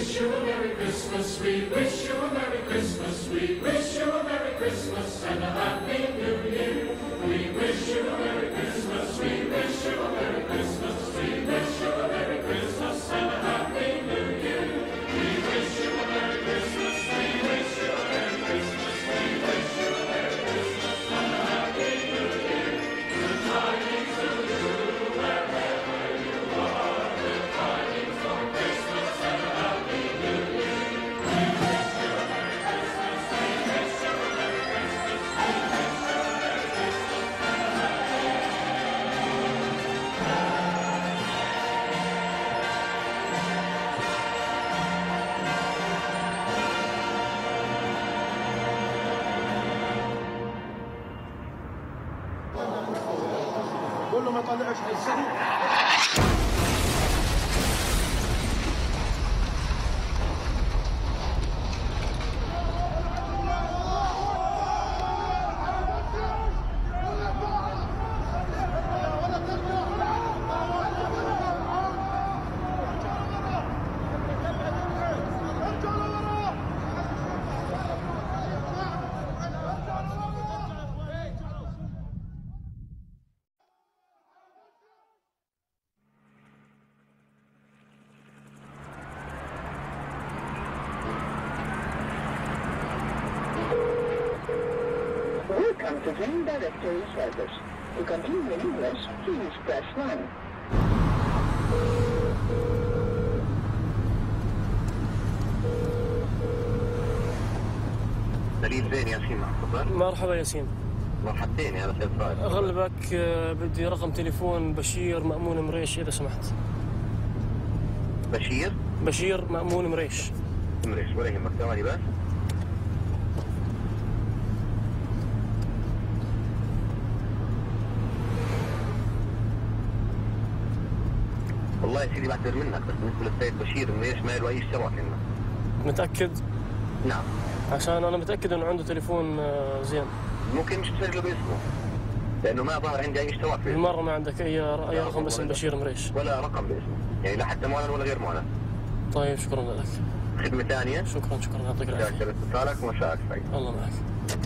wish you a Merry Christmas. We wish you a Merry Christmas. We wish you a Merry Christmas and a Happy New Year. We wish you a Merry Christmas. We wish you a Merry Christmas. We wish you a Merry Christmas and a Happy New Year. We wish you a Merry Christmas. We wish you a Merry Christmas. We wish you a Merry Christmas and a Happy New Year. Good tidings to you wherever you are. Good tidings for Christmas and a Happy New Year. We wish you a Merry Christmas. We wish you a Merry Christmas. We wish you a Merry Christmas and a Happy New Year. كله ما طلعش حسني. Welcome to Train Directory Service. To continue in English, please press 1. دليل زين ياسين تفضل. مرحبا ياسين. مرحبتين يا سيد فؤاد. اغلبك بدي رقم تليفون بشير مأمون مريش اذا سمحت. بشير مأمون مريش. ولا يهمك ثواني بس. والله يا سيدي بعتذر منك بس بالنسبه للسيد بشير مريش ما له اي اشتراك لنا. متأكد؟ نعم. عشان انا متأكد انه عنده تليفون زين. ممكن مش تسجله باسمه لانه ما ظهر عندي اي اشتراك باسمه. بالمرة ما عندك اي رقم باسم بشير مريش؟ ولا رقم باسمه، يعني لا حتى معلن ولا غير معلن. طيب شكرا لك. خدمة ثانية؟ شكرا يعطيك العافية. شكرا اتصالك ومساءك سعيد. الله معك.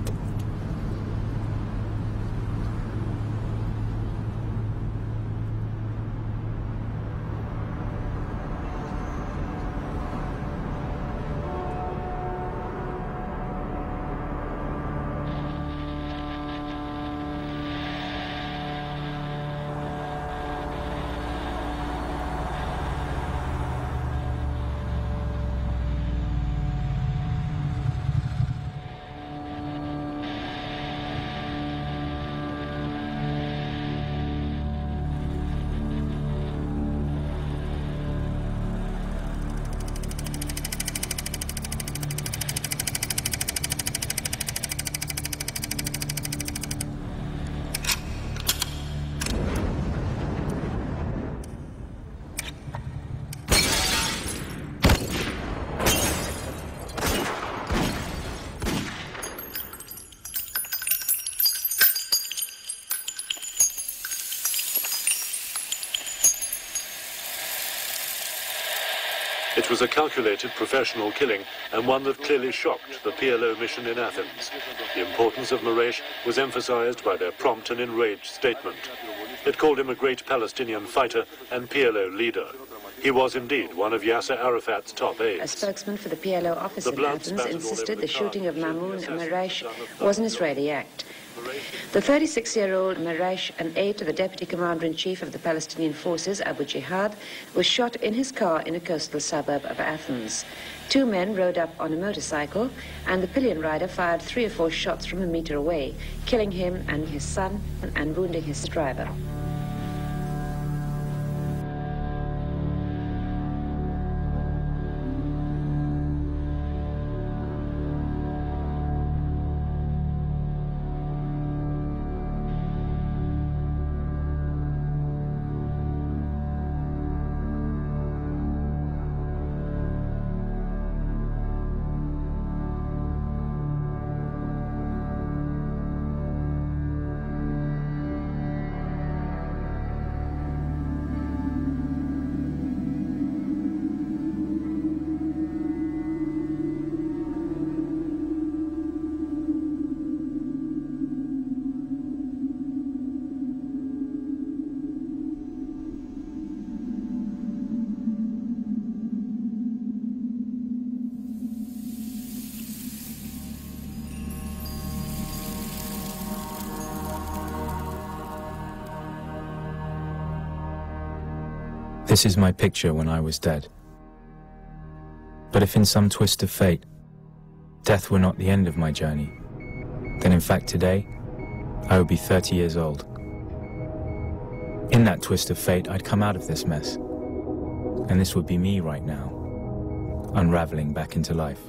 It was a calculated professional killing and one that clearly shocked the PLO mission in Athens. The importance of Mraish was emphasized by their prompt and enraged statement. It called him a great Palestinian fighter and PLO leader. He was indeed one of Yasser Arafat's top aides. A spokesman for the PLO office in Athens insisted the shooting of Mamoun Mraish was an Israeli act. The 36-year-old Mraish, an aide to the deputy commander-in-chief of the Palestinian forces, Abu Jihad, was shot in his car in a coastal suburb of Athens. Two men rode up on a motorcycle, and the pillion rider fired 3 or 4 shots from a meter away, killing him and his son and wounding his driver. This is my picture when I was dead. But if in some twist of fate, death were not the end of my journey, then in fact today, I would be 30 years old. In that twist of fate, I'd come out of this mess. And this would be me right now, unraveling back into life.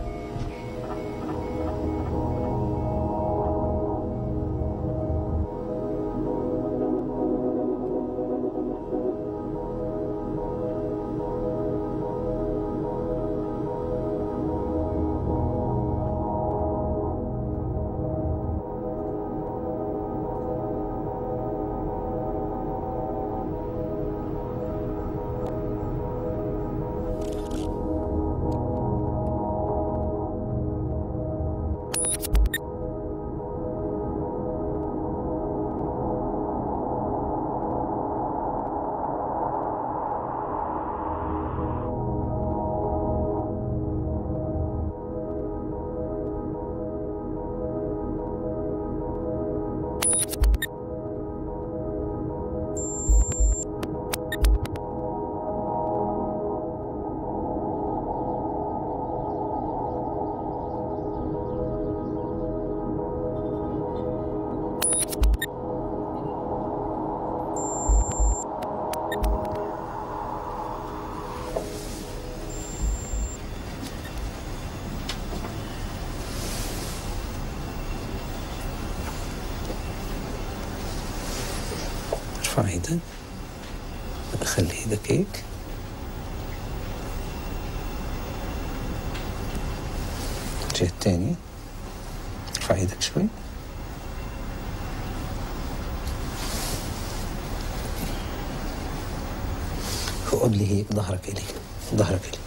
ارفع ايدك، خلي ايدك هيك. الجهة الثانية، ارفع ايدك شوي. اقعد لي هيك، ظهرك الي، ظهرك الي.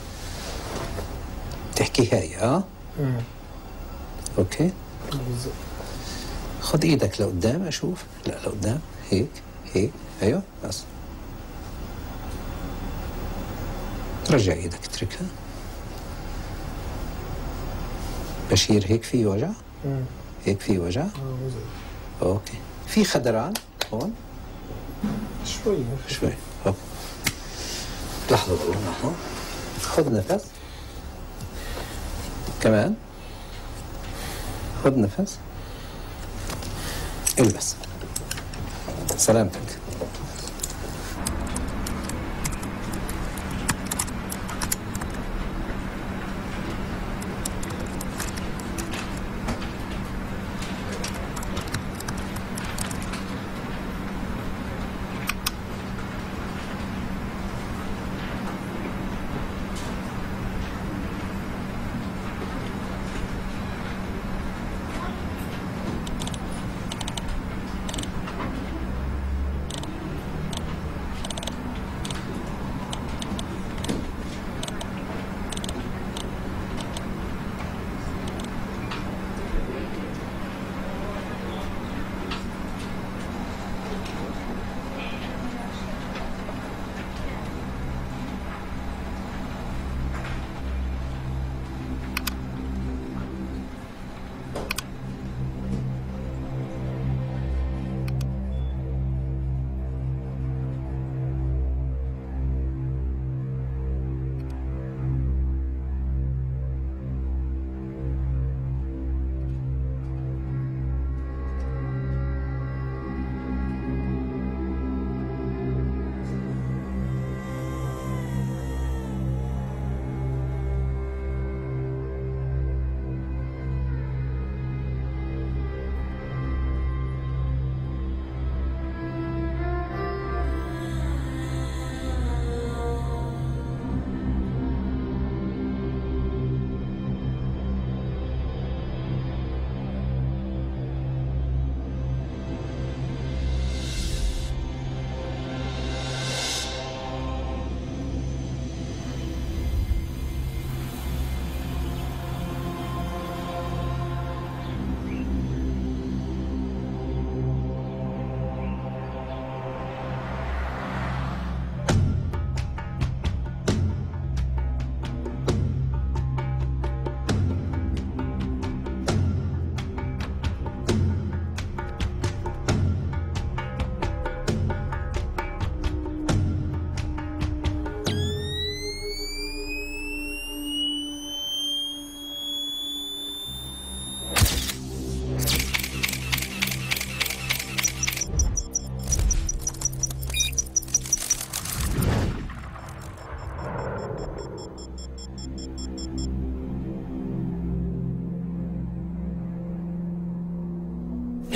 تحكي هاي اوكي. خد ايدك لقدام اشوف، لا لقدام، هيك هيك، ايوه بس. رجع ايدك، اتركها. بشير هيك في وجع؟ هيك في وجع؟ اوكي. في خدران هون؟ شوي شوي. اوكي. لحظة والله، لحظة. خذ نفس. كمان. خذ نفس. البس. سلامتك.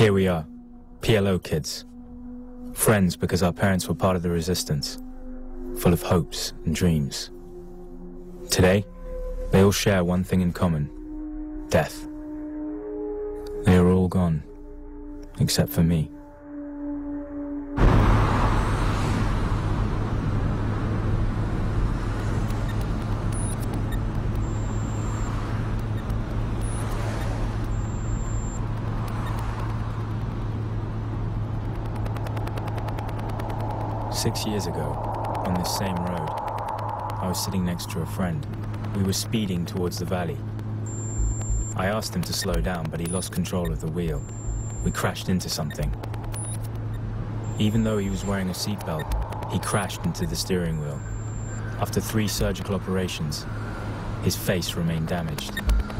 Here we are, PLO kids. Friends because our parents were part of the resistance, full of hopes and dreams. Today, they all share one thing in common: death. They are all gone, except for me. Six years ago, on this same road, I was sitting next to a friend. We were speeding towards the valley. I asked him to slow down, but he lost control of the wheel. We crashed into something. Even though he was wearing a seatbelt, he crashed into the steering wheel. After 3 surgical operations, his face remained damaged.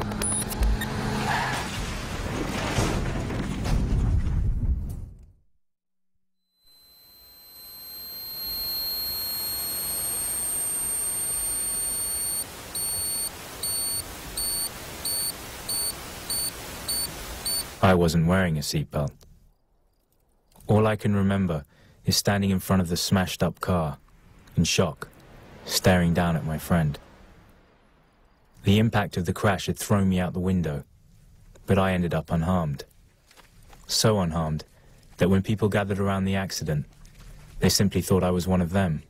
I wasn't wearing a seatbelt. All I can remember is standing in front of the smashed-up car, in shock, staring down at my friend. The impact of the crash had thrown me out the window, but I ended up unharmed. So unharmed that when people gathered around the accident, they simply thought I was one of them.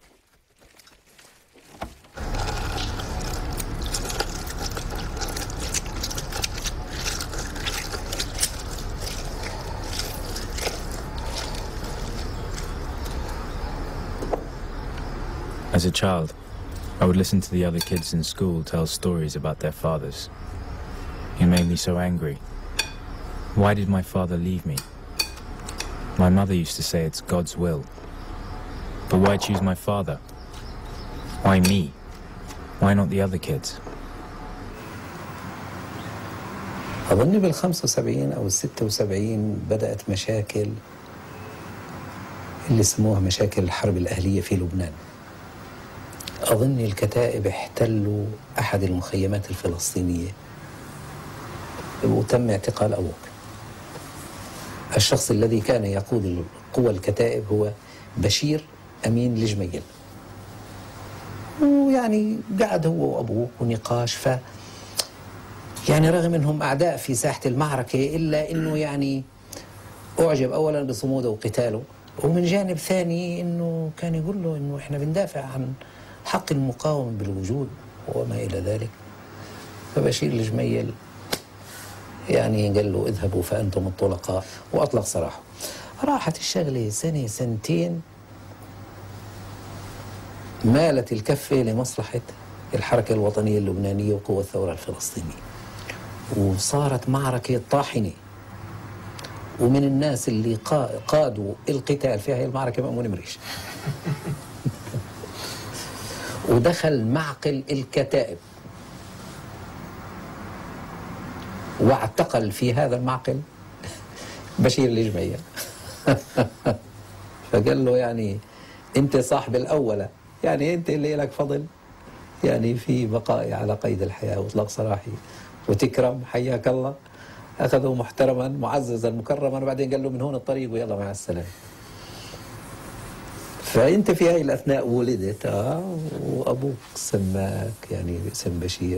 As a child, I would listen to the other kids in school tell stories about their fathers. It made me so angry. Why did my father leave me? My mother used to say it's God's will. But why choose my father? Why me? Why not the other kids? أظن بال75 أو ال76 بدأت مشاكل اللي سموها مشاكل الحرب الأهلية في لبنان. أظن الكتائب احتلوا أحد المخيمات الفلسطينية وتم اعتقال أبوك. الشخص الذي كان يقود قوى الكتائب هو بشير أمين الجميل. ويعني قعد هو وأبوك ونقاش يعني رغم أنهم أعداء في ساحة المعركة إلا أنه يعني أعجب أولا بصموده وقتاله، ومن جانب ثاني أنه كان يقول له أنه إحنا بندافع عن حق المقاومة بالوجود وما إلى ذلك. فبشير الجميل يعني قال له اذهبوا فأنتم الطلقاء وأطلق سراحه. راحت الشغلة سنة سنتين، مالت الكفة لمصلحة الحركة الوطنية اللبنانية وقوى الثورة الفلسطينية، وصارت معركة طاحنة. ومن الناس اللي قادوا القتال في هذه المعركة مأمون مريش. ودخل معقل الكتائب واعتقل في هذا المعقل بشير الجميل. فقال له يعني انت صاحب الأولى، يعني انت اللي لك فضل يعني في بقائي على قيد الحياة واطلاق سراحي وتكرم، حياك الله. أخذه محترما معززا مكرما، وبعدين قال له من هون الطريق ويلا مع السلامة. فأنت في هاي الأثناء ولدت وأبوك سماك يعني باسم بشير.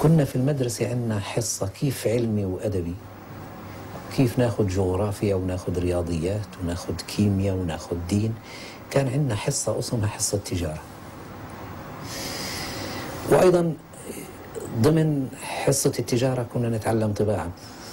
كنا في المدرسة عندنا حصة كيف علمي وأدبي، كيف ناخد جغرافيا وناخد رياضيات وناخد كيمياء وناخد دين. كان عندنا حصة اسمها حصة تجارة، وأيضا ضمن حصة التجارة كنا نتعلم طباعة.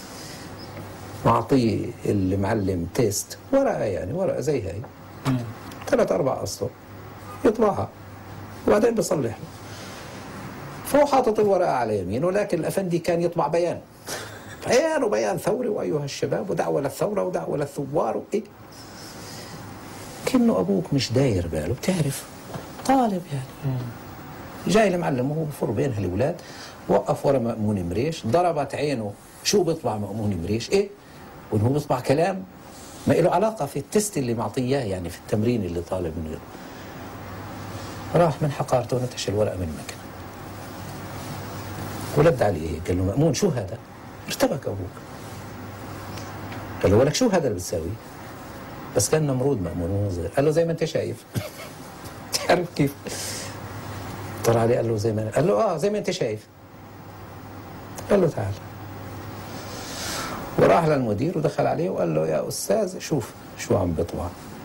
معطيه المعلم تيست، ورقة يعني ورقة زي هاي 3-4 أسطر يطبعها وبعدين بصلح له. فهو حاطط الورقة على يمينه، لكن الأفندي كان يطبع بيان، بيان وبيان ثوري وأيها الشباب ودعوة للثورة ودعوة للثوار وإيه. كأنه أبوك مش داير باله، بتعرف طالب يعني. جاي المعلم وهو بفر بين هالأولاد، وقف ورا مأمون مريش، ضربت عينه شو بيطبع مأمون مريش إيه، وإنه بيطبع كلام ما له علاقة في التست اللي معطياه، يعني في التمرين اللي طالب منه. راح من حقارته ونتش الورقة من المكنة ولد عليه، قال له مأمون شو هذا؟ ارتبك أبوك، قال له ولك شو هذا اللي بتساوي؟ بس كان نمرود مأمون وهو صغير، قال له زي ما أنت شايف. تعرف كيف؟ طلع عليه قال له زي ما، قال له زي ما أنت شايف. قال له تعال، وراح للمدير ودخل عليه وقال له يا أستاذ شوف شو عم بطبع.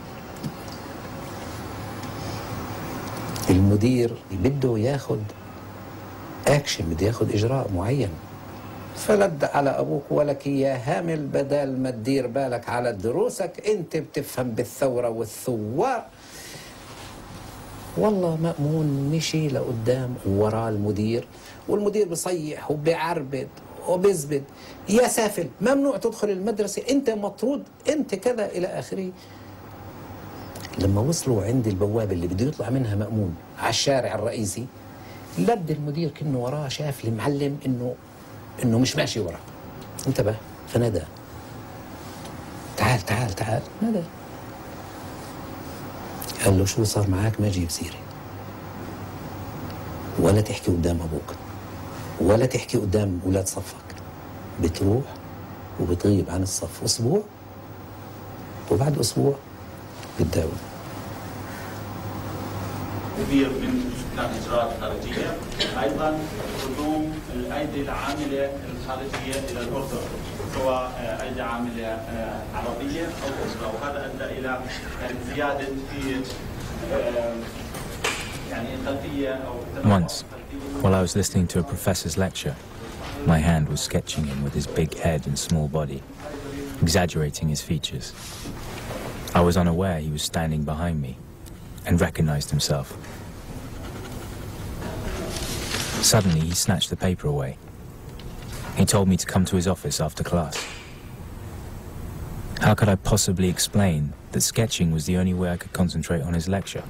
المدير بده ياخد اكشن، بده ياخد اجراء معين. فلد على ابوك ولك يا هامل، بدل ما تدير بالك على دروسك انت بتفهم بالثوره والثوار. والله مأمون مشي لقدام وراه المدير، والمدير بصيح وبيعربد وبيزبد، يا سافل ممنوع تدخل المدرسه، انت مطرود، انت كذا الى اخره. لما وصلوا عند البوابه اللي بده يطلع منها مأمون على الشارع الرئيسي، لد المدير كأنه وراه شاف المعلم انه مش ماشي وراه، انتبه فنادى تعال تعال تعال. نادى قال له شو صار معك؟ ما جيب سيرة، ولا تحكي قدام أبوك ولا تحكي قدام أولاد صفك. بتروح وبتغيب عن الصف أسبوع، وبعد أسبوع بتداوم. كثير من سكان الإجراءات الخارجية، أيضا قدوم الأيدي العاملة الخارجية إلى الأردن، سواء أيدي عاملة عربية أو أخرى، وهذا أدى إلى زيادة في Once, while I was listening to a professor's lecture, my hand was sketching him with his big head and small body, exaggerating his features. I was unaware he was standing behind me and recognized himself. Suddenly, he snatched the paper away. He told me to come to his office after class. How could I possibly explain that sketching was the only way I could concentrate on his lecture?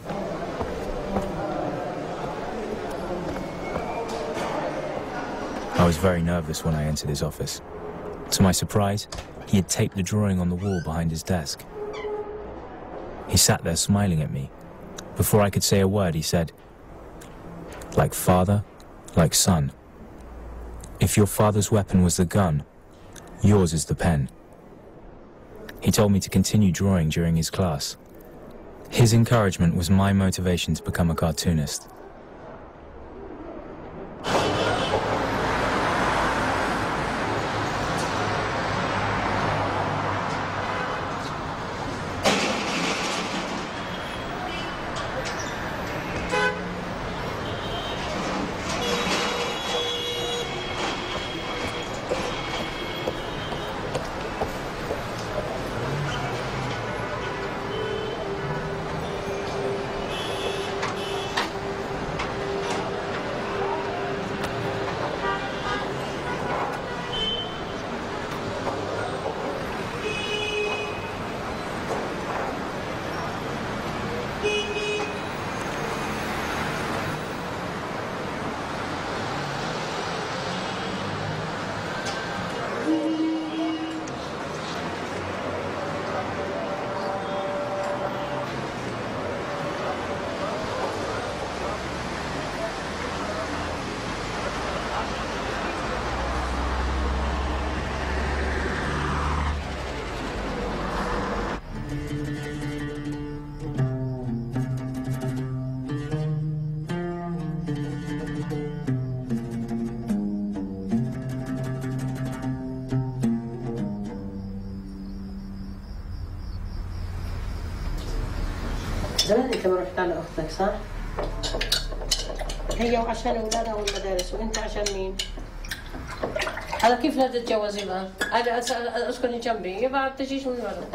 I was very nervous when I entered his office. To my surprise, he had taped the drawing on the wall behind his desk. He sat there smiling at me. Before I could say a word, he said, "Like father, like son. If your father's weapon was the gun, yours is the pen." He told me to continue drawing during his class. His encouragement was my motivation to become a cartoonist. زمان انت ما رحت على اختك صح؟ هي وعشان اولادها والمدارس وانت عشان مين؟ هذا كيف لا تتجوزي بقى؟ اجي اسكني جنبي يبقى ما بتجيش من ورا.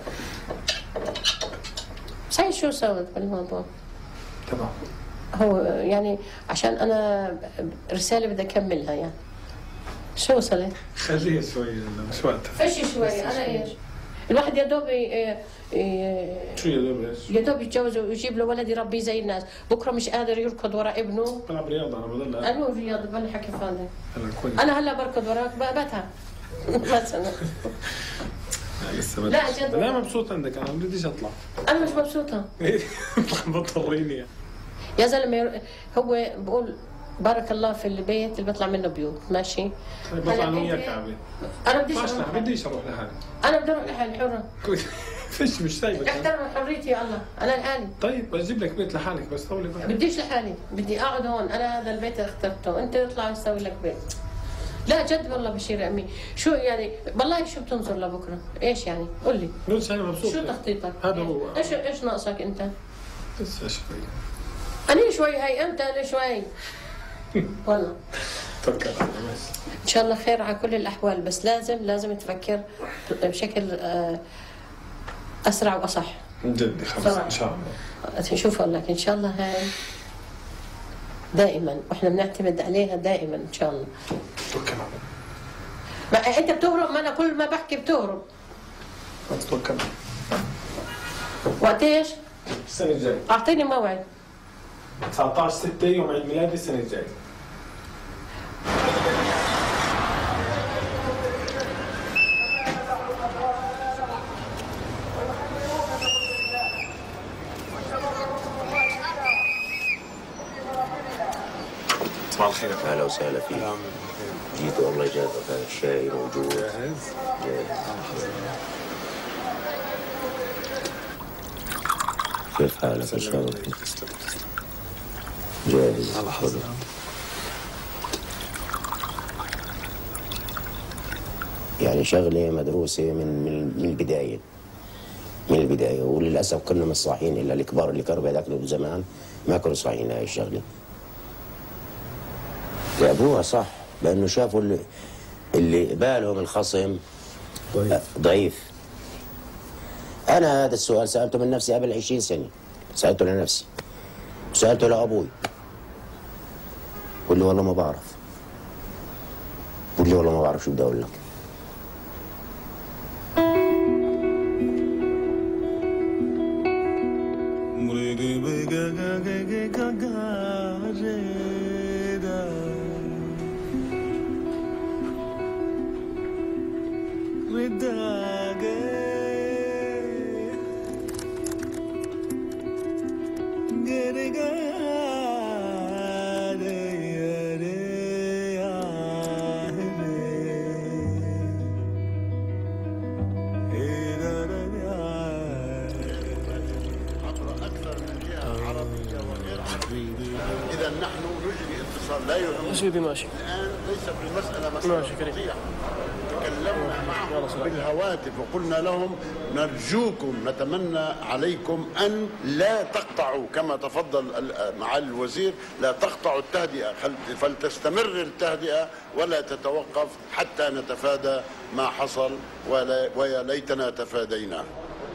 صحيح شو سوت بالموضوع؟ تمام. هو يعني عشان انا رساله بدي اكملها يعني. شو وصلت؟ خليها شوي مش وقتها. ايش شوي؟ انا ايش؟ الواحد يا دوب شو يا دوب ايش؟ يا دوب يتجوز ويجيب له ولد يربيه زي الناس، بكره مش قادر يركض ورا ابنه. بلعب رياضه انا بضل. انا رياضه بلا حكي فاضي. كويس. انا هلا بركض وراك بتعب. مثلا. لسه لا جد. لا مبسوط عندك انا ما بديش اطلع. انا مش مبسوطه. بتضطريني يا زلمه هو بقول بارك الله في البيت اللي بيطلع منه بيوت، ماشي؟ بطلع انا وياك عابي. انا بديش اروح لحالي. انا بدي اروح لحالي حره. فيش مش سايبك. احترم حريتي يا الله، انا لحالي. طيب اجيب لك بيت لحالك بس طولي بالك. بديش لحالي، بدي اقعد هون، انا هذا البيت اللي اخترته، انت اطلع وسوي لك بيت. لا جد والله بشير يا امي، شو يعني والله شو بتنظر لبكره؟ ايش يعني؟ قول لي. قلت انا مبسوط. شو تخطيطك؟ هذا هو. ايش ناقصك انت؟ لسه شوي. أنا شوي هاي أنت أنا شوي. والله. توكل على الله بس. إن شاء الله خير على كل الأحوال، بس لازم تفكر بشكل أسرع وأصح. جد خلص إن شاء الله. شوف أقول لك إن شاء الله هاي دائما وإحنا بنعتمد عليها دائما إن شاء الله. توكل على الله. ما أنت بتهرب، ما أنا كل ما بحكي بتهرب. توكل. وقت إيش؟ السنة الجاية. أعطيني موعد. 19/6 يوم عيد ميلادي السنة الجاية. صباح الخير. اهلا وسهلا فيك. جيت والله جابك هذا الشاي موجود. جاهز؟ كيف حالك يا شباب؟ جاهز. الله حظك. يعني شغلة مدروسة من البداية. من البداية، وللأسف كنا مش صاحيين، إلا الكبار اللي كانوا بهذاك زمان ما كانوا صاحيين هاي الشغلة. لعبوها صح، لأنه شافوا اللي بالهم الخصم ضعيف. أنا هذا السؤال سألته من نفسي قبل 20 سنة، سألته لنفسي وسألته لأبوي. قل لي والله ما بعرف. قل لي والله ما بعرف شو بدي أقول لك. سيدي ماشي. الآن ليس في المسألة مسألة تقنية. تكلمنا معهم بالهواتف وقلنا لهم نرجوكم نتمنى عليكم أن لا تقطعوا كما تفضل معالي الوزير، لا تقطعوا التهدئة، فلتستمر التهدئة ولا تتوقف حتى نتفادى ما حصل، ويا ليتنا تفاديناه.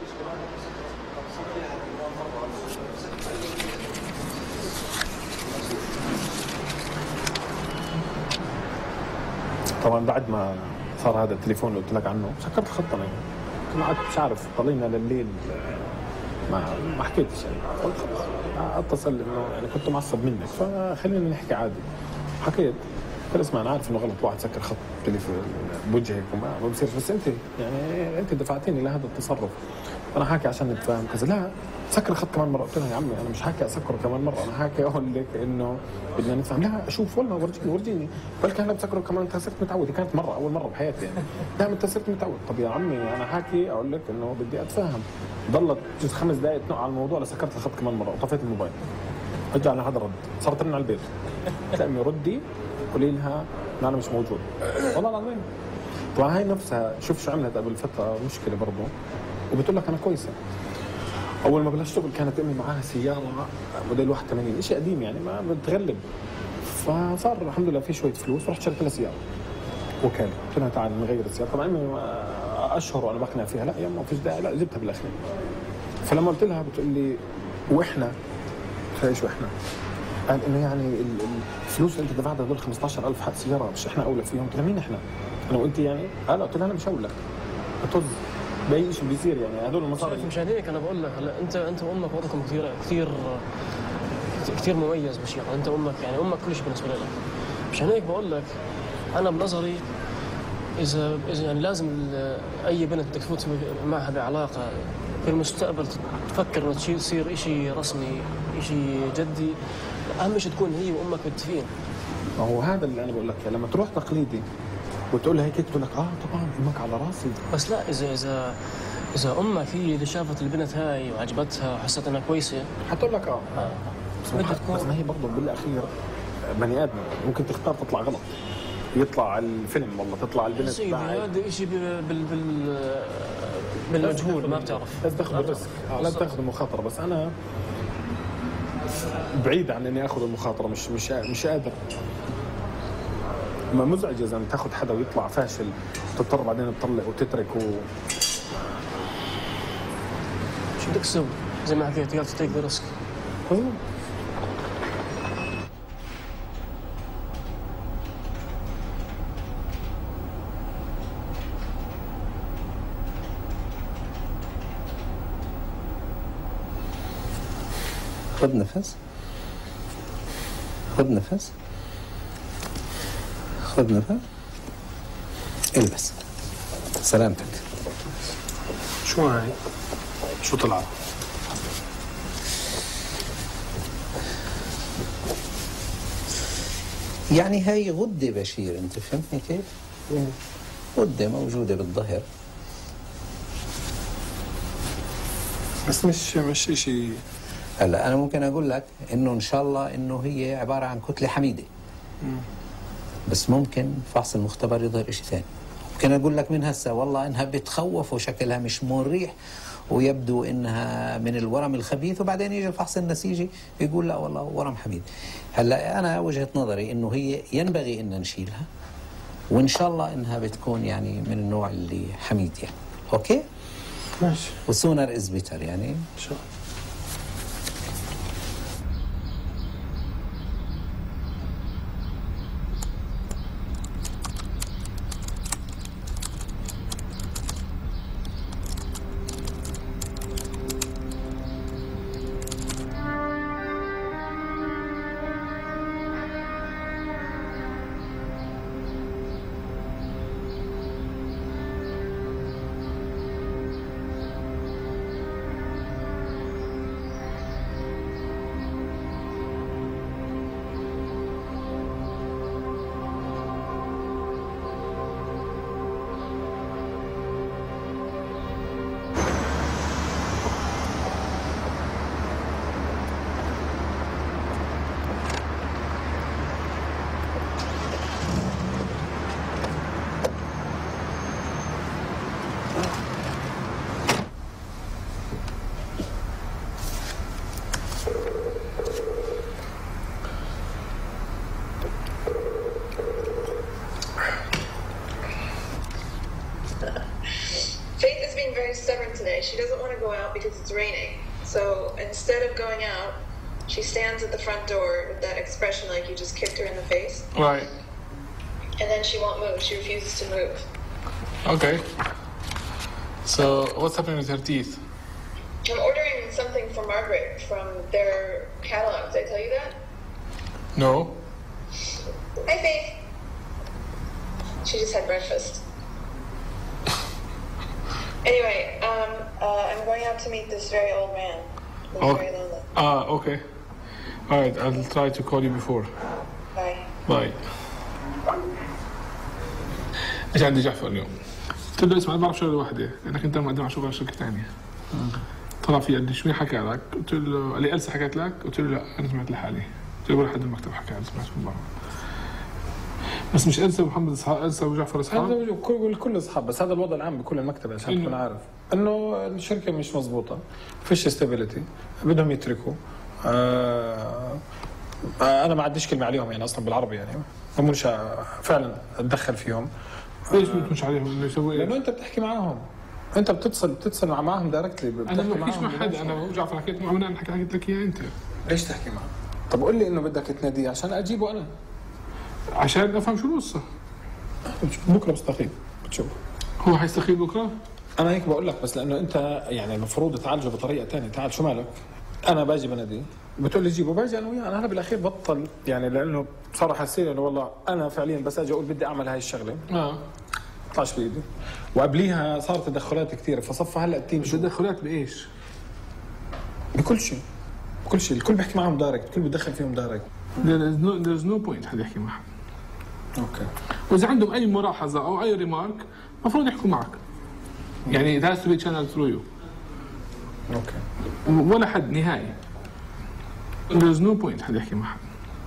طبعا بعد ما صار هذا التليفون اللي قلت لك عنه سكرت خطنا يعني. كنا قعدت مش عارف طلينا لليل ما حكيتش يعني. قلت خلص اتصل انه يعني كنت معصب منك فخلينا نحكي عادي. حكيت قلت اسمع انا عارف انه غلط واحد سكر خط تليفون بوجهك وما بصيرش، بس انت دفعتيني لهذا التصرف. انا حاكي عشان نتفاهم كذا. لا سكر خط كمان مره. قلت لها يا عمي انا مش حاكي اسكره كمان مره، انا حاكي اقول لك انه بدنا نتفاهم. لا اشوف والله ورجيني بلكي انا بسكره كمان. انت صرت متعود، كانت مره اول مره بحياتي يعني. لا انت صرت متعود. طب يا عمي انا حاكي اقول لك انه بدي اتفاهم. ضلت جزء 5 دقائق تنق على الموضوع لسكرت الخط كمان مره وطفيت الموبايل. رجع لهذا الرد، صارت ترن على البيت. قلت لها ردي قولي لها انا مش موجود. والله العظيم. طبعا هاي نفسها شوف شو عملت قبل فتره مشكله برضه، وبتقول لك انا كويسه. اول ما بلشت شغل كانت امي معاها سياره موديل 81 شيء قديم يعني ما بتغلب، فصار الحمد لله في شويه فلوس ورحت شريت لها سياره وكاله، قلت لها تعال نغير السياره. طبعا امي اشهر وانا بقنع فيها لا يما ما فيش داعي، لا جبتها بالاخير. فلما قلت لها بتقول لي واحنا ايش واحنا؟ قال انه يعني الفلوس اللي انت دفعتها هذول 15,000 حق سياره مش احنا اولى فيهم؟ قلت لها مين احنا؟ انا وانت يعني؟ قال قلت لها انا مش اولى بطز باي شيء بيصير يعني هذول المصاري. مشان هيك انا بقول لك هلا انت وامك وضعكم كثير مميز بشير، انت وامك يعني امك كل شيء بالنسبه لك. مشان هيك بقول لك انا بنظري اذا يعني لازم اي بنت بدك تفوت معها بعلاقه في المستقبل تفكر انه تصير شيء رسمي شيء جدي، اهم شيء تكون هي وامك متفقين. ما هو هذا اللي انا بقول لك، لما تروح تقليدي وتقول لها هيك تقول لك طبعا امك على راسي. بس لا اذا امك هي اللي شافت البنت هاي وعجبتها وحست انها كويسه حتقول لك بس ما هي برضه بالاخير بني ادم ممكن تختار تطلع غلط، يطلع الفيلم والله تطلع البنت هذا شيء بالمجهول ما بتعرف، لازم تاخذ الريسك، لا تاخذ المخاطره. بس انا بعيد عن اني اخذ المخاطره، مش قادر. ما مزعج اذا تاخذ حدا ويطلع فاشل تضطر بعدين تطلع وتترك شو بدك تسوي؟ زي ما حكيت يلا تيك ذا ريسك. خذ نفس، خذ نفس، خذ نفس، البس. سلامتك. شو هاي؟ شو طلع؟ يعني هاي غدة بشير، انت فهمتني كيف؟ غدة موجودة بالظهر، بس مش شيء. هلا انا ممكن اقول لك انه ان شاء الله انه هي عباره عن كتله حميده، بس ممكن فحص المختبر يظهر شيء ثاني. ممكن اقول لك من هسه والله انها بتخوف وشكلها مش مريح ويبدو انها من الورم الخبيث، وبعدين يجي الفحص النسيجي يقول لا والله ورم حميد. هلا انا وجهه نظري انه هي ينبغي ان نشيلها، وان شاء الله انها بتكون يعني من النوع اللي حميد يعني. اوكي؟ ماشي. وسونر از بيتر يعني. ان شاء الله. She doesn't want to go out because it's raining. So instead of going out, she stands at the front door with that expression like you just kicked her in the face. Right. And then she won't move. She refuses to move. Okay. So what's happening with her teeth? I'm ordering something for Margaret from their catalog. Did I tell you that? No. Hi, Faith. She just had breakfast. Anyway, I'm going out to meet this very old man. He's very lonely. Okay. All right, I'll try to call you before. Bye. Bye. ايش عندي جعفر اليوم؟ قلت له اسمع انا بعرف شغله واحده، انك انت مقدم على شغل شركه ثانيه. طلع في قد شو حكى لك؟ قلت له قال لي ألسا حكت لك؟ قلت له لا انا سمعت لحالي. قلت له ولا حد المكتب حكى لي، سمعت من برا. بس مش انسى محمد اسحاق، انسى وجعفر اسحاق، هذا الكل اصحاب، بس هذا الوضع العام بكل المكتب عشان تكون عارف انه الشركه مش مضبوطه، فيش ستابيليتي، بدهم يتركوا. انا ما عنديش كلمه عليهم يعني اصلا بالعربي، يعني بمرش فعلا اتدخل فيهم. ليش مش عليهم انه يسوي ايه؟ لانه انت بتحكي معهم، انت بتتصل معهم دايركتلي. انا ما بحكيش مع حدا، انا وجعفر حكيت معه، انا حكيت لك اياه انت. ليش تحكي معه؟ طب قول لي انه بدك تناديه عشان اجيبه انا، عشان افهم شو القصه. بكره بستقيل بتشوف. هو حيستقيل بكره؟ انا هيك بقول لك، بس لانه انت يعني المفروض تعالجه بطريقه ثانيه. تعال شو مالك؟ انا باجي بناديه بتقول لي جيبه، باجي انا وياه. انا هلا بالاخير بطل يعني، لانه بصراحه حسيت انه والله انا فعليا بس اجي اقول بدي اعمل هاي الشغله طلعش بايدي. وقبليها صارت تدخلات كثيره، فصفى هلا التيم. شو تدخلات بايش؟ بكل شيء، بكل شيء. الكل بيحكي معهم دايركت، الكل بيدخل فيهم دايركت. there's no point حدا يحكي مع حدا. اوكي. واذا عندهم اي ملاحظه او اي ريمارك المفروض يحكوا معك. يعني it has to be channeled through you. اوكي. ولا حد نهائي. there's no point حدا يحكي مع حدا.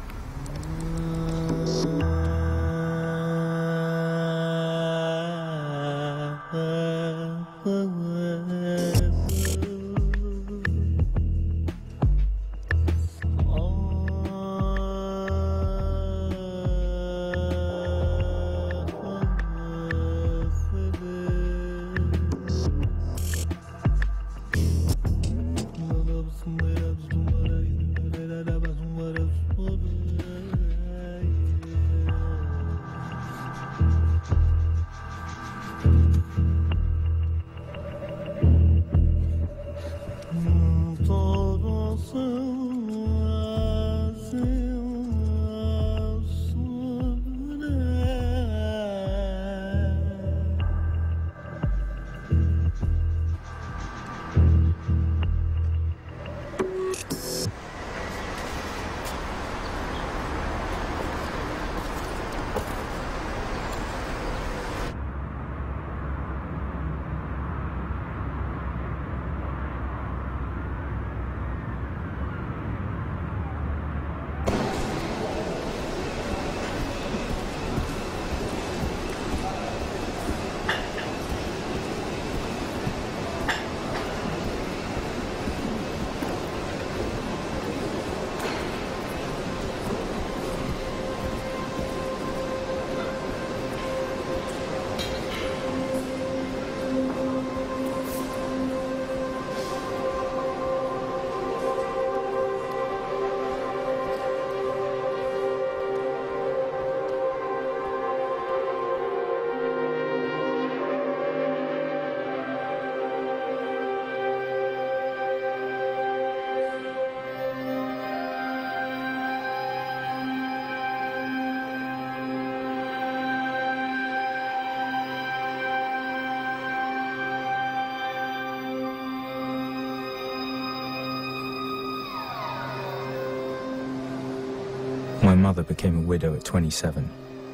My mother became a widow at 27.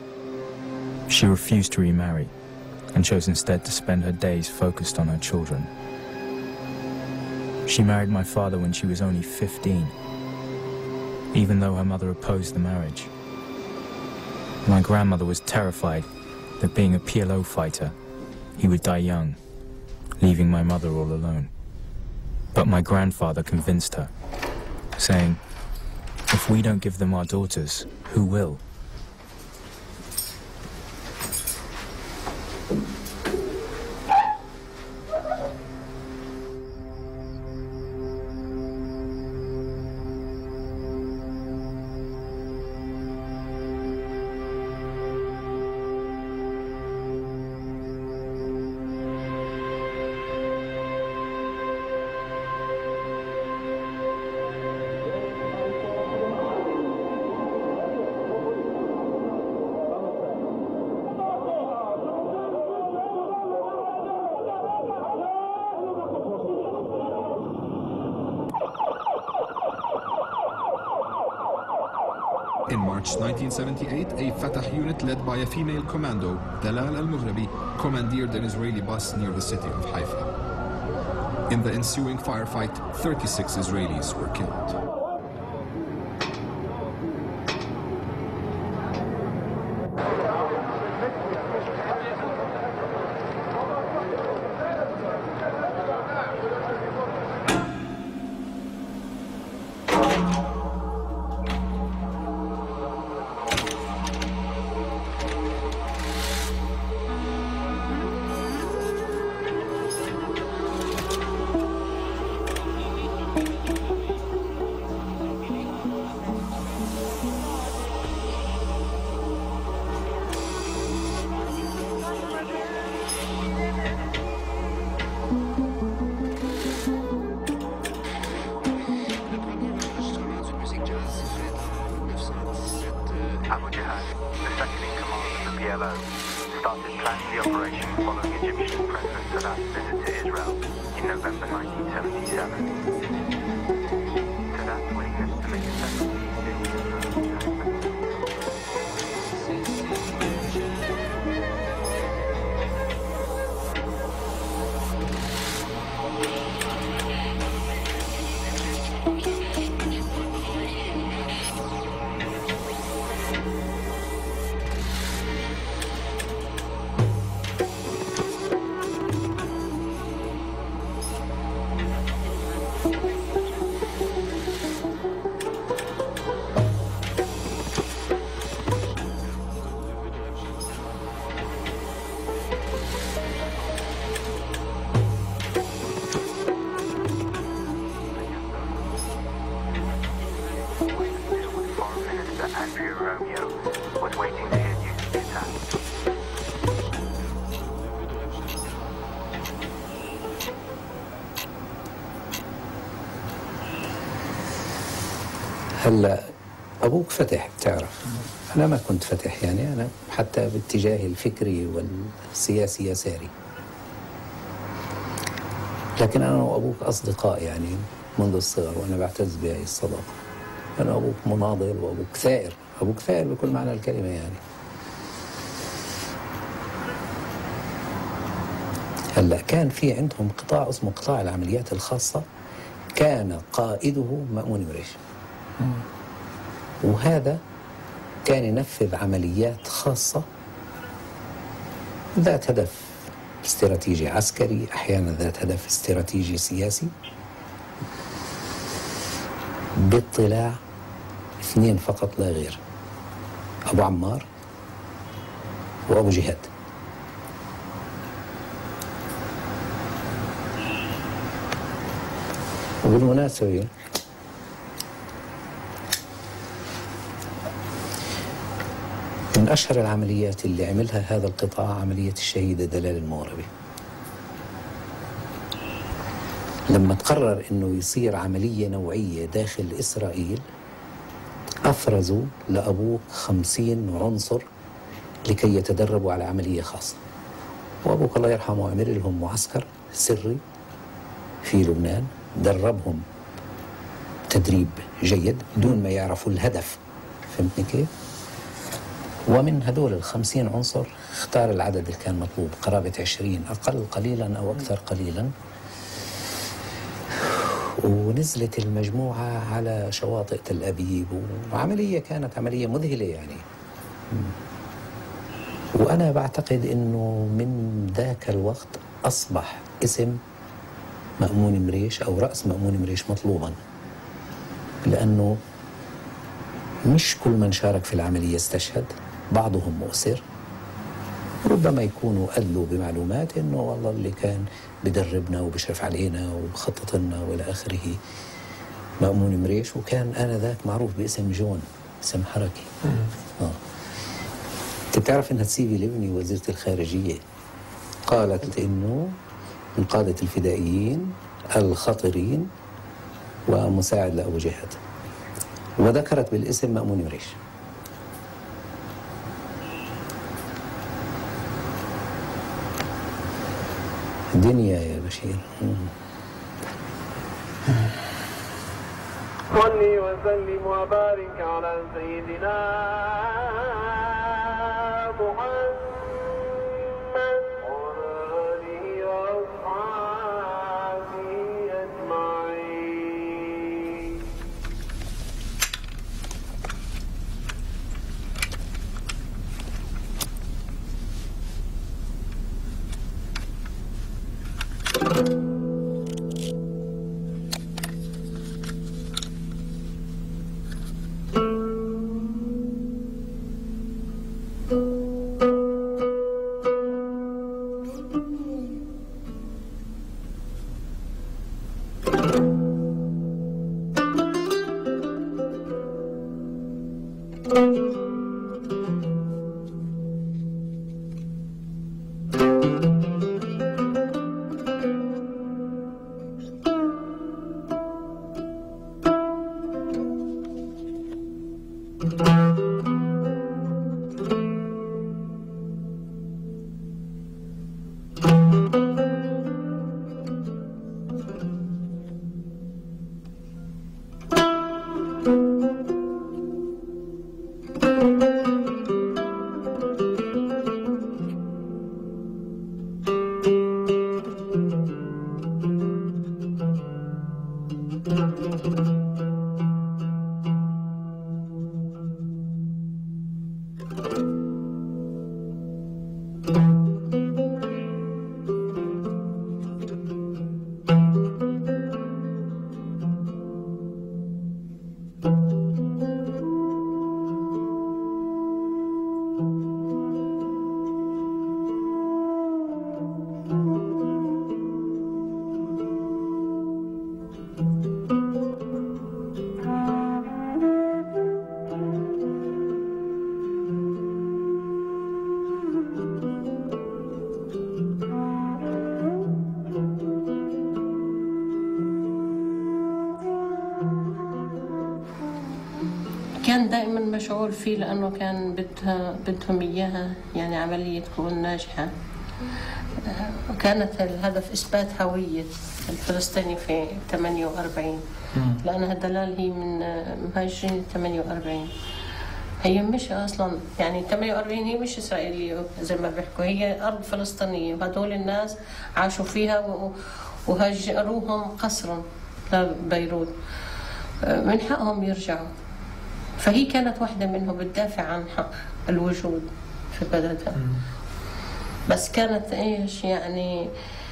She refused to remarry and chose instead to spend her days focused on her children. She married my father when she was only 15, even though her mother opposed the marriage. My grandmother was terrified that being a PLO fighter, he would die young, leaving my mother all alone. But my grandfather convinced her, saying, "If we don't give them our daughters, who will?" In March 1978, a Fatah unit led by a female commando, Dalal al-Mughrabi, commandeered an Israeli bus near the city of Haifa. In the ensuing firefight, 36 Israelis were killed. PLO started planning the operation following Egyptian President Sadat's visit to Israel in November 1977. Sadat's willingness to make a second peace deal with Israel. هلا أبوك فتح بتعرف، أنا ما كنت فتح، يعني أنا حتى باتجاهي الفكري والسياسي يساري، لكن أنا وأبوك أصدقاء يعني منذ الصغر، وأنا بعتز بهذه الصداقة. أنا أبوك مناضل وأبوك ثائر، أبوك ثائر بكل معنى الكلمة يعني. هلا كان في عندهم قطاع اسمه قطاع العمليات الخاصة، كان قائده مأمون مريش، وهذا كان ينفذ عمليات خاصة ذات هدف استراتيجي عسكري، أحيانا ذات هدف استراتيجي سياسي، باطلاع اثنين فقط لا غير، أبو عمار وأبو جهاد. وبالمناسبة من أشهر العمليات اللي عملها هذا القطاع عملية الشهيدة دلال المغربي. لما تقرر أنه يصير عملية نوعية داخل إسرائيل، أفرزوا لأبوك 50 عنصر لكي يتدربوا على عملية خاصة، وأبوك الله يرحمه عمل لهم معسكر سري في لبنان، دربهم تدريب جيد دون ما يعرفوا الهدف، فهمتني كيف؟ ومن هدول 50 عنصر اختار العدد اللي كان مطلوب، قرابة 20، أقل قليلا أو أكثر قليلا، ونزلت المجموعة على شواطئ تل أبيب، وعملية كانت عملية مذهلة يعني. وأنا بعتقد أنه من ذاك الوقت أصبح اسم مأمون مريش أو رأس مأمون مريش مطلوبا، لأنه مش كل من شارك في العملية استشهد، بعضهم مؤسر، ربما يكونوا أدلوا بمعلومات إنه والله اللي كان بدربنا وبشرف علينا وبخطط لنا وإلى آخره مأمون مريش، وكان آنذاك معروف باسم جون، اسم حركي. أنت بتعرف إنها تسيفي ليبني وزيرة الخارجية قالت إنه من قادة الفدائيين الخطرين ومساعد لأبو جهاد، وذكرت بالاسم مأمون مريش. دنيا يا بشير. صلي وسلم وبارك على سيدنا محمد وعلى آله وأصحابه أجمعين. كان دائما مشغول فيه لأنه كان بدهم إياها يعني عملية تكون ناجحة. كانت الهدف إثبات هوية الفلسطيني في 48 لأنها دلال هي من مهاجرين 48. هي مش أصلا يعني 48 هي مش إسرائيلية زي ما بيحكوا، هي أرض فلسطينية وهدول الناس عاشوا فيها وهجروهم قسرا لبيروت، من حقهم يرجعوا. فهي كانت واحدة منهم بتدافع عن حق الوجود في بلدها. بس كانت إيش يعني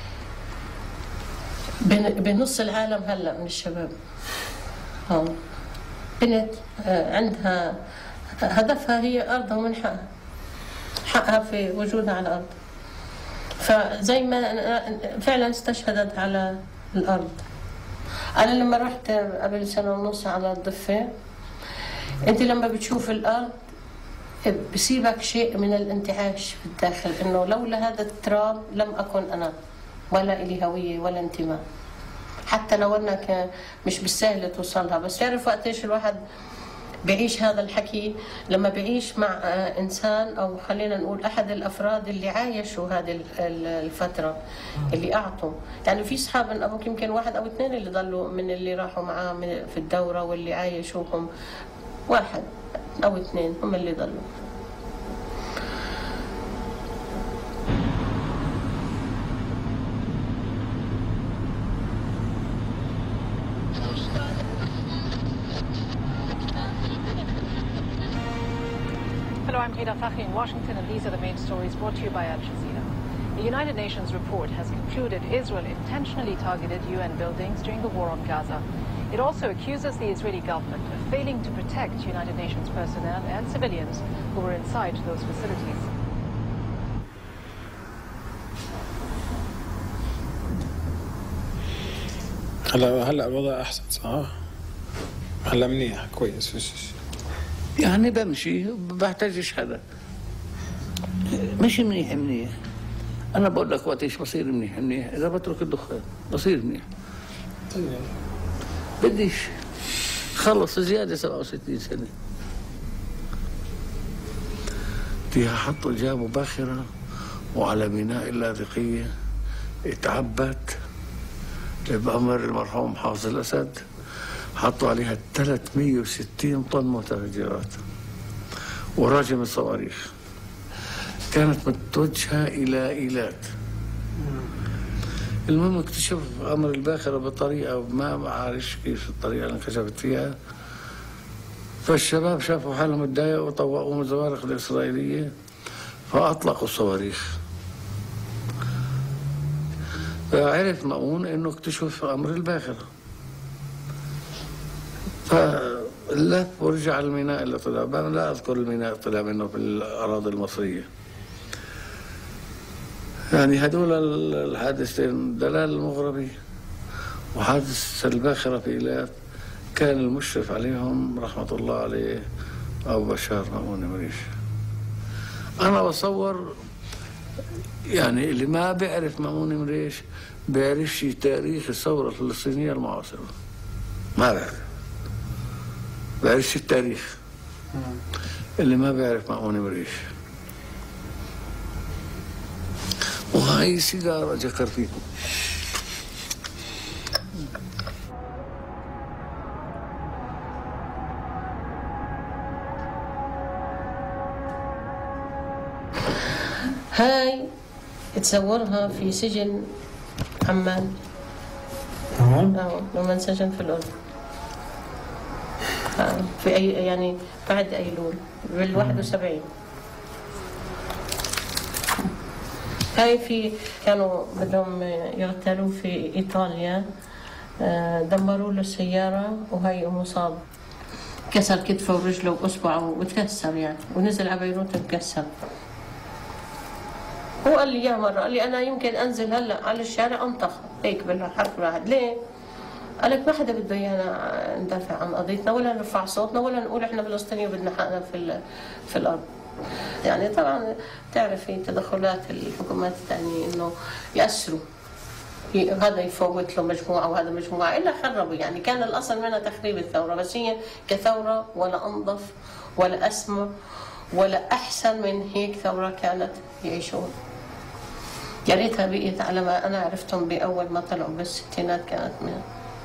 بنص العالم هلأ من الشباب بنت عندها هدفها هي أرضها ومن حقها في وجودها على الأرض. فزي ما فعلا استشهدت على الأرض. أنا لما رحت قبل سنة ونص على الضفة، أنت لما بتشوف الأرض بصيبك شيء من الانتعاش في الداخل، إنه لولا هذا التراب لم أكن أنا ولا إلي هوية ولا انتماء، حتى لو أنك مش بالسهل توصلها. بس تعرف وقت إيش الواحد بعيش هذا الحكي لما بعيش مع إنسان أو خلينا نقول أحد الأفراد اللي عايشوا هذه الفترة اللي أعطوا. يعني في أصحاب من أبوك يمكن 1 أو 2 اللي ضلوا من اللي راحوا معاه في الدورة واللي عايشوهم، 1 أو 2 هم اللي ضلوا. Hello, I'm Ghida Fakhi in Washington, and these are the main stories brought to you by Al Jazeera. A United Nations report has concluded Israel intentionally targeted UN buildings during the war on Gaza. It also accuses the Israeli government of failing to protect United Nations personnel and civilians who were inside those facilities. هلا الوضع احسن صح؟ هلا منيح كويس فيش يعني بمشي بحتاجش حدا، مش منيح. أنا بقول لك وقت إيش بصير منيح إذا بترك الدخان بصير منيح. بديش خلص زيادة 67 سنة. فيها حطوا جابوا باخرة وعلى ميناء اللاذقية اتعبت بأمر المرحوم حافظ الأسد، حطوا عليها 360 طن متفجرات وراجم الصواريخ. كانت متوجهة إلى إيلات. المهم اكتشف أمر الباخرة بطريقة ما بعرفش كيف الطريقة اللي انكشفت فيها. فالشباب شافوا حالهم اتضايقوا وطوقوا من الزوارق الإسرائيلية فأطلقوا الصواريخ. فعرف مأمون إنه اكتشف أمر الباخرة، فلف ورجع الميناء اللي طلع. لا أذكر الميناء طلع منه في الأراضي المصرية. يعني هدول الحادثتين، دلال المغربي وحادث الباخرة في إيلات، كان المشرف عليهم رحمة الله عليه أبو بشار مامون مريش. أنا بصور يعني اللي ما بيعرف مامون مريش بيعرفش تاريخ الثورة الفلسطينية المعاصرة، ما بيعرفش التاريخ اللي ما بيعرف مامون مريش. وهاي سيجارة جكرتيكم. هاي تصورها في سجن عمان. لما انسجن في الأردن في يعني بعد أيلول بال71. هاي كانوا بدهم يغتالوه في إيطاليا، دمروا له السيارة وهي مصاب، كسر كتفه ورجله وأصبعه وتكسر يعني، ونزل على بيروت مكسر. هو قال لي يا مرة، قال لي أنا يمكن أنزل هلا على الشارع أنطخ هيك بالحرف واحد. ليه؟ قال لك ما حدا بده إيانا ندافع عن قضيتنا ولا نرفع صوتنا ولا نقول إحنا فلسطينيين وبدنا حقنا في الأرض. يعني طبعا تعرفي تدخلات الحكومات الثانية إنه يأسروا هذا يفوت له مجموعة وهذا مجموعة، إلا خربوا. يعني كان الأصل منها تخريب الثورة، بس هي كثورة ولا أنظف ولا أسمى ولا أحسن من هيك ثورة كانت يعيشون. يا ريتها بقيت على ما أنا عرفتهم بأول ما طلعوا بالستينات، كانت من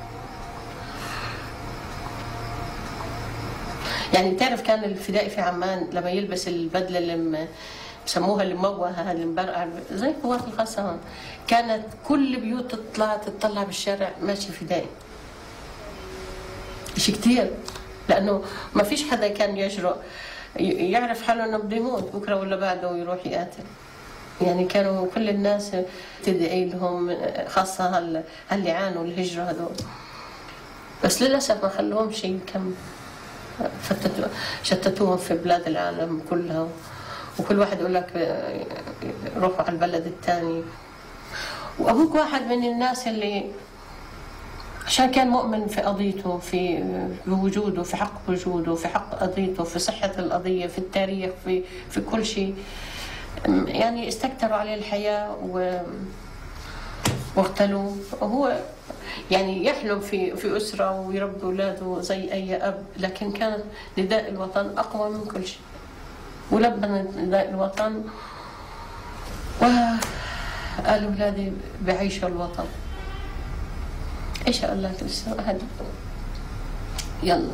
يعني تعرف كان الفدائي في عمان لما يلبس البدلة اللي بسموها الموهة اللي مبرقع زي القوات الخاصة هون، كانت كل بيوت تطلع بالشارع ماشي فدائي. شيء كتير، لأنه ما فيش حدا كان يجرؤ يعرف حاله إنه بده يموت بكرة ولا بعده ويروح يقاتل. يعني كانوا كل الناس تدعي لهم، خاصة اللي عانوا الهجرة هذول. بس للأسف ما خلوهم شيء، كم شتتوهم في بلاد العالم كلها، وكل واحد يقول لك روحوا على البلد الثاني. وأبوك واحد من الناس اللي عشان كان مؤمن في قضيته، في وجوده، في حق وجوده، في حق قضيته، في صحة القضية، في التاريخ، في كل شيء. يعني استكتروا عليه الحياة واغتالوه. وهو يعني يحلم في أسرة ويربي أولاده زي أي أب، لكن كانت نداء الوطن أقوى من كل شيء، ولبى نداء الوطن وقال أولادي بعيشوا الوطن. إيش أقول لك لسه هذا، يلا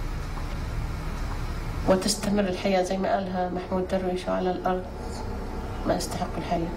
وتستمر الحياة زي ما قالها محمود درويش على الأرض ما يستحق الحياة.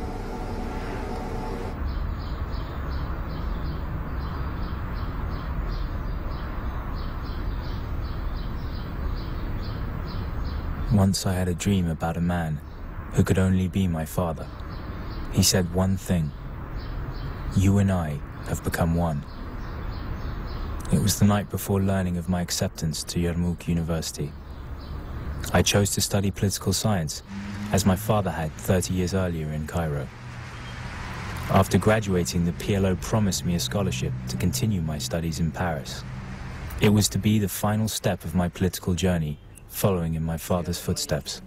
Once I had a dream about a man who could only be my father. He said one thing: "You and I have become one." It was the night before learning of my acceptance to Yarmouk University. I chose to study political science, as my father had 30 years earlier in Cairo. After graduating, the PLO promised me a scholarship to continue my studies in Paris. It was to be the final step of my political journey, following in my father's footsteps.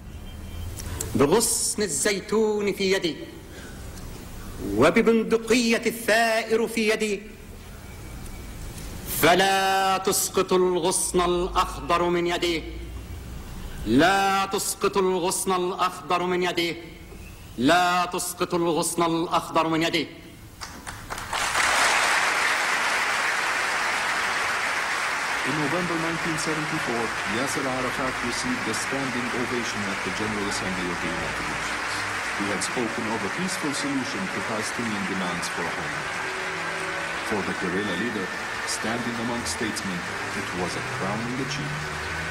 بغصن الزيتون في يدي وببندقية الثائر في يدي، فلا تسقط الغصن الأخضر من يدي، لا تسقط الغصن الأخضر من يدي، لا تسقط الغصن الأخضر من يدي. In November 1974, Yasser Arafat received a standing ovation at the General Assembly of the United Nations. He had spoken of a peaceful solution to Palestinian demands for a home. For the guerrilla leader, standing among statesmen, it was a crowning achievement.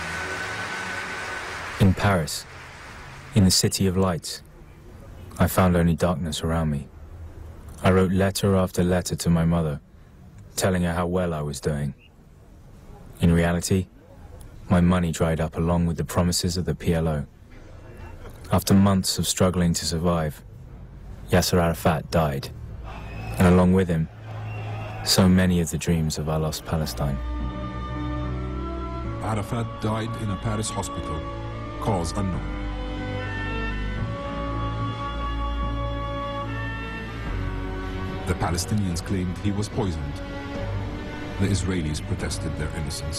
In Paris, in the City of Lights, I found only darkness around me. I wrote letter after letter to my mother, telling her how well I was doing. In reality, my money dried up along with the promises of the PLO. After months of struggling to survive, Yasser Arafat died, and along with him, so many of the dreams of our lost Palestine. Arafat died in a Paris hospital, cause unknown. The Palestinians claimed he was poisoned. The Israelis protested their innocence.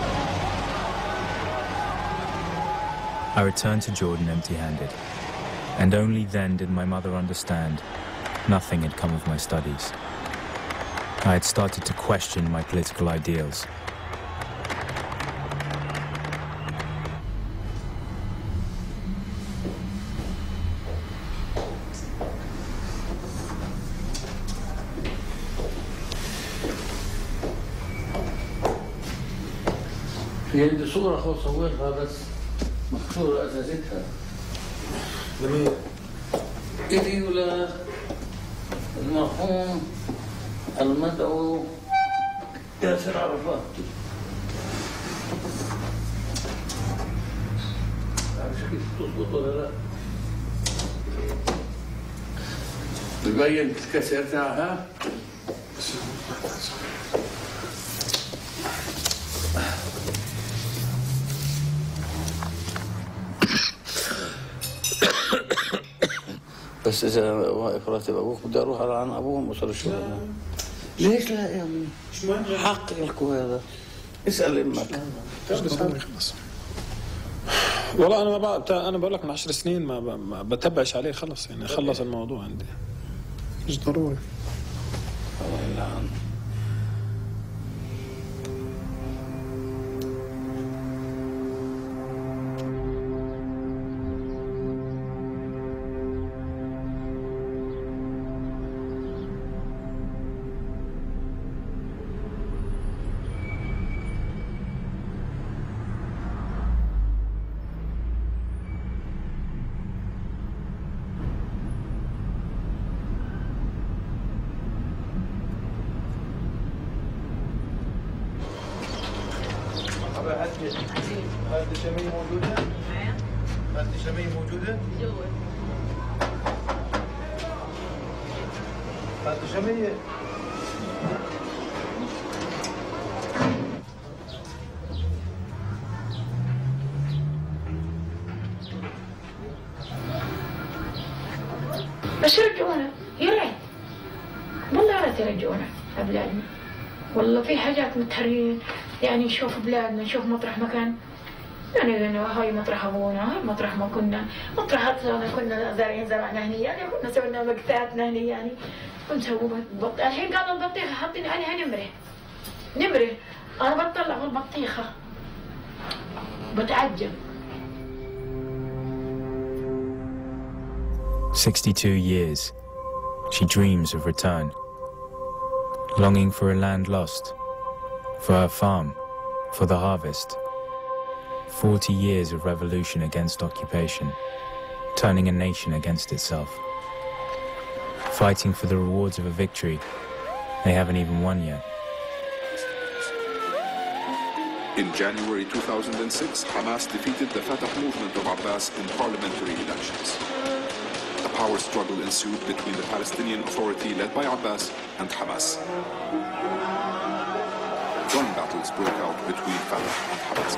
I returned to Jordan empty-handed, and only then did my mother understand nothing had come of my studies. I had started to question my political ideals. في عندي صورة خو صورها بس مكسورة أساستها. لمين؟ إلي ولا المرحوم المدعو ياسر عرفات. عارف كيف تضبط ولا لا؟ تبين الكسر تاعها؟ بس إذا واقف راتب أبوك بدي أروح على عن أبوهم أسر الشهداء. ليش لا يا أمي؟ حق لكم هذا. اسأل أمك. والله أنا بقول لك من 10 سنين ما بتبعش عليه خلص يعني خلص الموضوع عندي. مش ضروري. هذه شمية موجودة؟ هذه شمية موجودة؟ هذه شمية بس يرجعونا يا ريت والله يا ريت يرجعونا بلادنا. والله في حاجات متحرين يعني نشوف بلادنا نشوف مطرح مكان يعني هاي مطرح ابونا هاي مطرح ما كنا مطرحات كنا زارعين زرعنا هني يعني كنا سوينا مقتاتنا هني يعني ونسوي الحين قالوا البطيخه حاطين عليها نمره انا بطلع البطيخه بتعجب. 62 years. She dreams of return, longing for a land lost, for her farm, for the harvest. 40 years of revolution against occupation, turning a nation against itself. Fighting for the rewards of a victory they haven't even won yet. In January 2006, Hamas defeated the Fatah movement of Abbas in parliamentary elections. A power struggle ensued between the Palestinian Authority led by Abbas and Hamas. Gun battles broke out between Fatah and Hamas.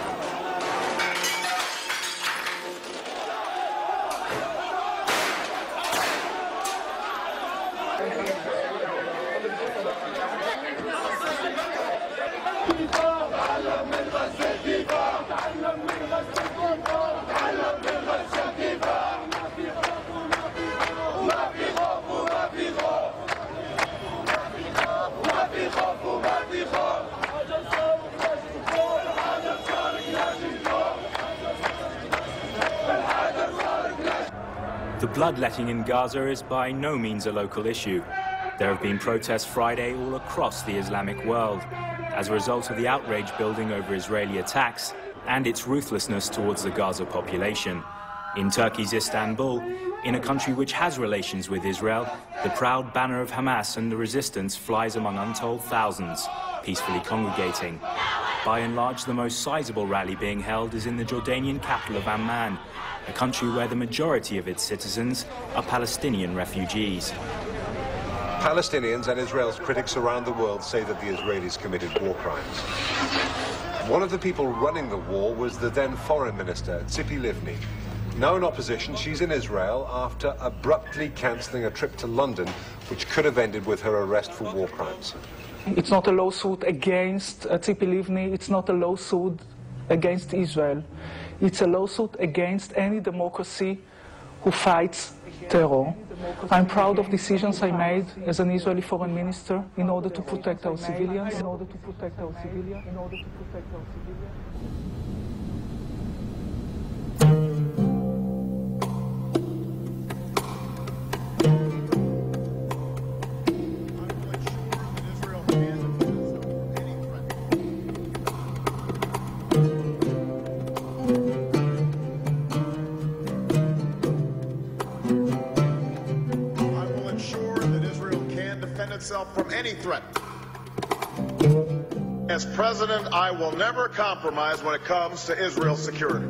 The bloodletting in Gaza is by no means a local issue. There have been protests Friday all across the Islamic world as a result of the outrage building over Israeli attacks and its ruthlessness towards the Gaza population. In Turkey's Istanbul, in a country which has relations with Israel, the proud banner of Hamas and the resistance flies among untold thousands, peacefully congregating. By and large, the most sizable rally being held is in the Jordanian capital of Amman, a country where the majority of its citizens are Palestinian refugees. Palestinians and Israel's critics around the world say that the Israelis committed war crimes. One of the people running the war was the then foreign minister, Tzipi Livni. Now in opposition, she's in Israel after abruptly cancelling a trip to London, which could have ended with her arrest for war crimes. It's not a lawsuit against Tzipi Livni, it's not a lawsuit against Israel. It's a lawsuit against any democracy who fights terror. I'm proud of decisions I made as an Israeli foreign minister in order to protect our civilians. Itself from any threat. As president, I will never compromise when it comes to Israel's security.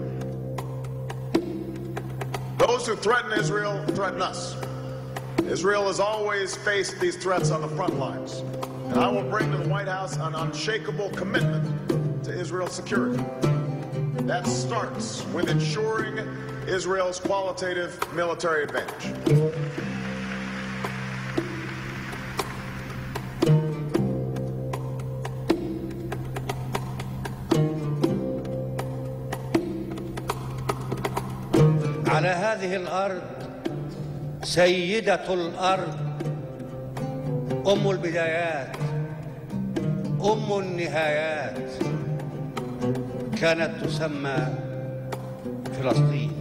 Those who threaten Israel threaten us. Israel has always faced these threats on the front lines, and I will bring to the White House an unshakable commitment to Israel's security. That starts with ensuring Israel's qualitative military advantage. على هذه الأرض سيدة الأرض، أم البدايات، أم النهايات، كانت تسمى فلسطين،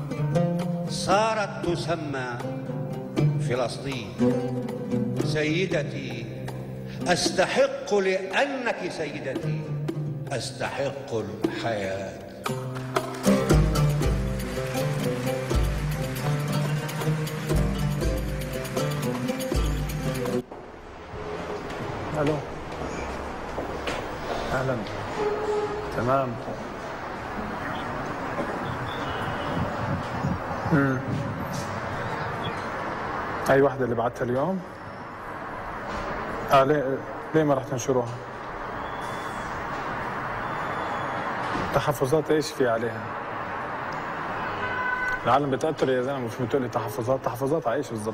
صارت تسمى فلسطين. سيدتي، أستحق لأنك سيدتي، أستحق الحياة. الو، اهلا. تمام. اي واحدة اللي بعتها اليوم؟ ليه ما راح تنشروها؟ تحفظات ايش في عليها؟ العالم بتأثر يا زلمة، مش بتقولي تحفظات على ايش بالضبط؟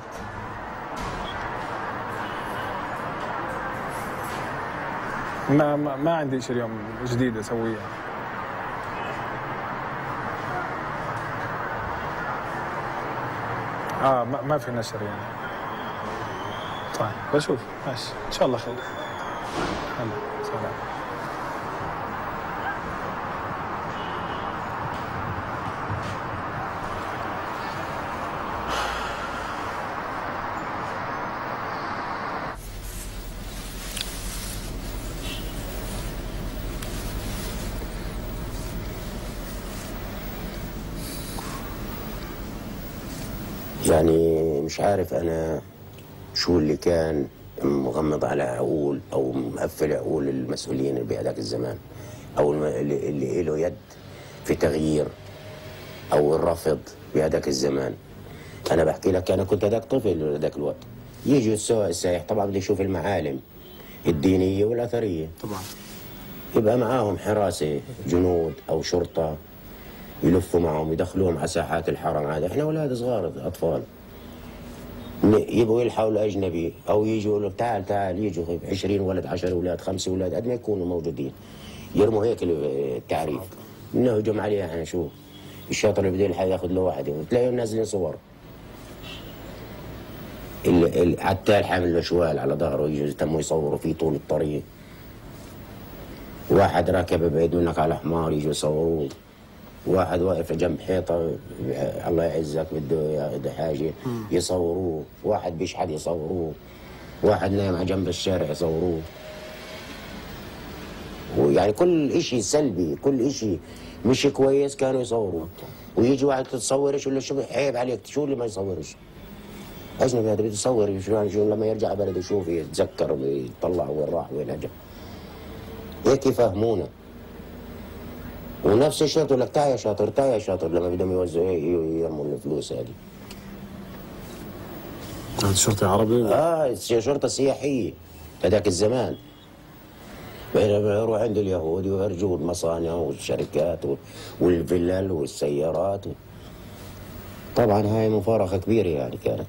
ما عندي شيء اليوم جديد اسويه. ما في نشر يعني. طيب بشوف، ماشي ان شاء الله خير. هلا سلام. يعني مش عارف أنا شو اللي كان مغمض على عقول أو مقفل عقول المسؤولين بهذاك الزمان، أو اللي له يد في تغيير أو الرفض بهذاك الزمان. أنا بحكي لك أنا كنت هذاك طفل هذاك الوقت، يجي السائح طبعا بده يشوف المعالم الدينية والأثرية، طبعا يبقى معاهم حراسة جنود أو شرطة يلفوا معهم يدخلوهم على ساحات الحرم. هذا احنا اولاد صغار اطفال يبغوا يلحقوا الاجنبي او يجوا يقولوا تعال يجوا 20 ولد 10 اولاد 5 اولاد قد ما يكونوا موجودين، يرموا هيك التعريف نهجم عليه. احنا شو الشاطر اللي بده يلحق ياخذ له واحد وتلاقيهم نازلين صور عتال حامل مشوال على ظهره يجوا تموا يصوروا فيه طول الطريق. واحد راكب بعيد منك على حمار يجوا يصوروه. واحد واقف جنب حيطه الله يعزك بده حاجه يصوروه. واحد بيشحد يصوروه. واحد نايم على جنب الشارع يصوروه. ويعني كل شيء سلبي، كل شيء مش كويس كانوا يصوروه. ويجي واحد تتصورش ولا شو عيب عليك شو اللي ما يصورش؟ اجنبي هذا بده يصور شو لما يرجع بلده يشوف يتذكر ويطلع وين راح وين اجى. هيك يفهمونا. ونفس الشرط يقول لك تعال يا شاطر تعال يا شاطر لما بدهم يوزعوا يرموا الفلوس هذه. هذه شرطة عربي؟ شرطة سياحية هذاك الزمان. بينما يروح عند اليهود ويرجوا المصانع والشركات والفلل والسيارات. طبعا هاي مفارقة كبيرة يعني كانت.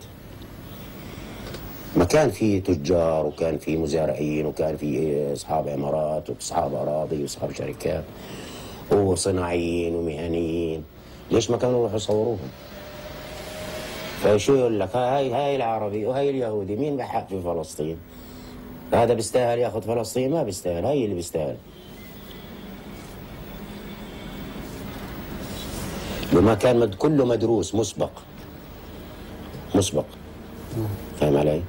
ما كان في تجار وكان في مزارعين وكان في اصحاب عمارات واصحاب اراضي واصحاب شركات وصناعيين ومهنيين. ليش ما كانوا يروحوا يصوروهم؟ فشو يقول لك هاي العربي وهاي اليهودي مين بحق في فلسطين؟ هذا بيستاهل ياخذ فلسطين؟ ما بيستاهل، هاي اللي بيستاهل. لما كان كله مدروس مسبق فاهم علي؟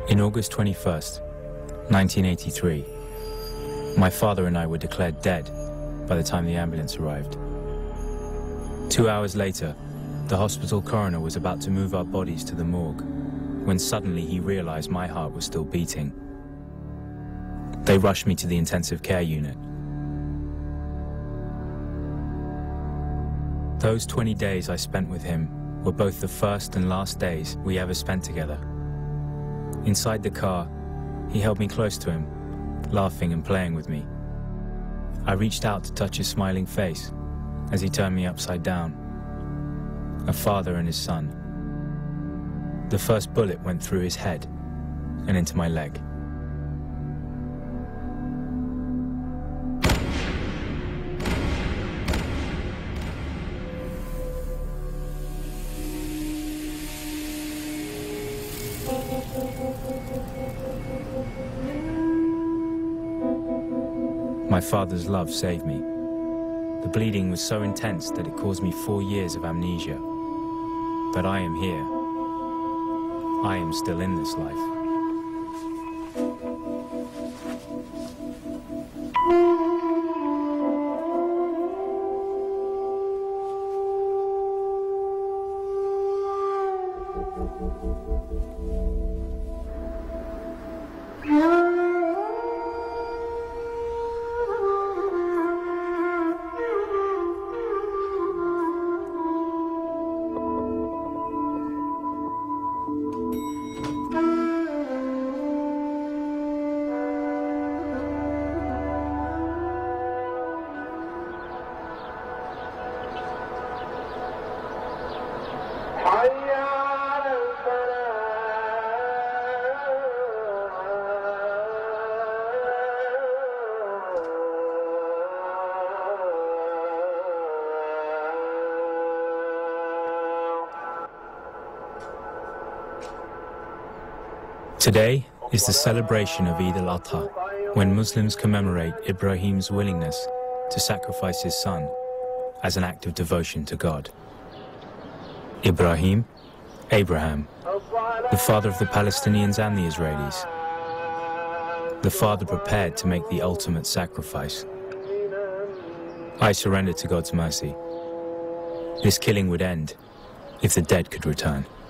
In August 21st, 1983, my father and I were declared dead by the time the ambulance arrived. 2 hours later, the hospital coroner was about to move our bodies to the morgue when suddenly he realized my heart was still beating. They rushed me to the intensive care unit. Those 20 days I spent with him were both the first and last days we ever spent together. Inside the car, he held me close to him, laughing and playing with me. I reached out to touch his smiling face as he turned me upside down. A father and his son. The first bullet went through his head and into my leg. My father's love saved me. The bleeding was so intense that it caused me 4 years of amnesia. But I am here. I am still in this life. Today is the celebration of Eid al-Adha, when Muslims commemorate Ibrahim's willingness to sacrifice his son as an act of devotion to God. Ibrahim, Abraham, the father of the Palestinians and the Israelis, the father prepared to make the ultimate sacrifice. I surrender to God's mercy. This killing would end if the dead could return.